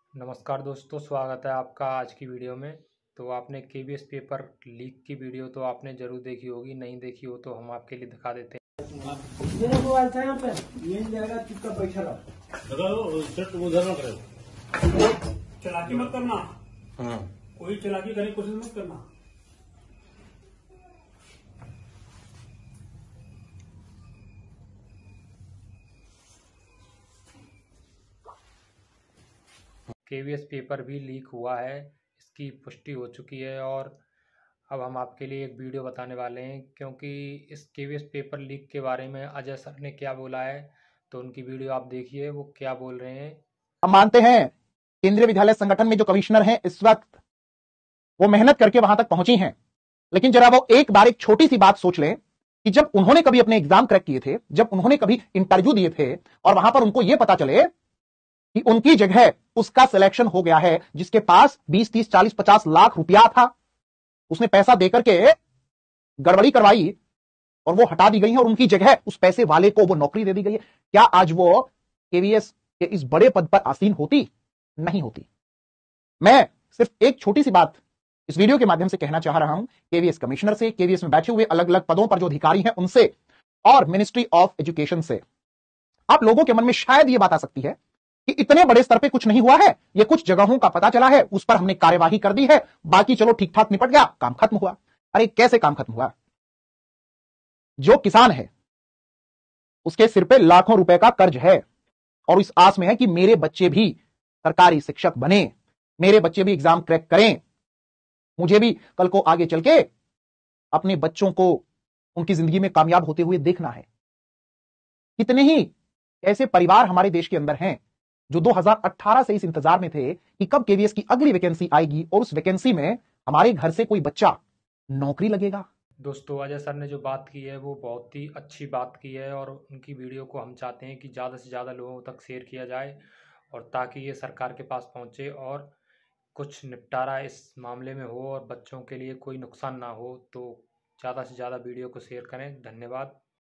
नमस्कार दोस्तों, स्वागत है आपका आज की वीडियो में। तो आपने केवीएस पेपर लीक की वीडियो तो आपने ज़रूर देखी होगी, नहीं देखी हो तो हम आपके लिए दिखा देते हैं। मेरा मोबाइल था यहाँ पे मिल जाएगा, चुपचाप बैठा रहो। चलाकी मत करना। हाँ। कोई चलाकी करने की कोशिश मत करना। केवीएस पेपर भी लीक हुआ है, इसकी पुष्टि हो चुकी है और अब हम आपके लिए एक वीडियो बताने वाले हैं, क्योंकि इस केवीएस पेपर लीक के बारे में अजय सर ने क्या बोला है। तो उनकी वीडियो आप देखिए, वो क्या बोल रहे हैं। हम मानते हैं केंद्रीय विद्यालय संगठन में जो कमिश्नर हैं इस वक्त वो मेहनत करके वहां तक पहुंची हैं, लेकिन जरा वो एक बार एक छोटी सी बात सोच लें कि जब उन्होंने कभी अपने एग्जाम क्रैक किए थे, जब उन्होंने कभी इंटरव्यू दिए थे और वहां पर उनको यह पता चले कि उनकी जगह उसका सिलेक्शन हो गया है जिसके पास 20, 30, 40, 50 लाख रुपया था, उसने पैसा देकर के गड़बड़ी करवाई और वो हटा दी गई है और उनकी जगह उस पैसे वाले को वो नौकरी दे दी गई है। क्या आज वो केवीएस के इस बड़े पद पर आसीन होती? नहीं होती। मैं सिर्फ एक छोटी सी बात इस वीडियो के माध्यम से कहना चाह रहा हूं केवीएस कमिश्नर से, केवीएस में बैठे हुए अलग अलग पदों पर जो अधिकारी हैं उनसे और मिनिस्ट्री ऑफ एजुकेशन से। आप लोगों के मन में शायद यह बात आ सकती है कि इतने बड़े स्तर पे कुछ नहीं हुआ है, ये कुछ जगहों का पता चला है, उस पर हमने कार्यवाही कर दी है, बाकी चलो ठीक ठाक निपट गया, काम खत्म हुआ। अरे कैसे काम खत्म हुआ? जो किसान है उसके सिर पे लाखों रुपए का कर्ज है और इस आस में है कि मेरे बच्चे भी सरकारी शिक्षक बने, मेरे बच्चे भी एग्जाम क्रैक करें, मुझे भी कल को आगे चल के अपने बच्चों को उनकी जिंदगी में कामयाब होते हुए देखना है। कितने ही ऐसे परिवार हमारे देश के अंदर हैं जो 2018 से इस इंतजार में थे कि कब केवीएस की अगली वैकेंसी आएगी और उस वैकेंसी में हमारे घर से कोई बच्चा नौकरी लगेगा। दोस्तों, अजय सर ने जो बात की है वो बहुत ही अच्छी बात की है और उनकी वीडियो को हम चाहते हैं कि ज़्यादा से ज़्यादा लोगों तक शेयर किया जाए और ताकि ये सरकार के पास पहुँचे और कुछ निपटारा इस मामले में हो और बच्चों के लिए कोई नुकसान ना हो। तो ज़्यादा से ज़्यादा वीडियो को शेयर करें। धन्यवाद।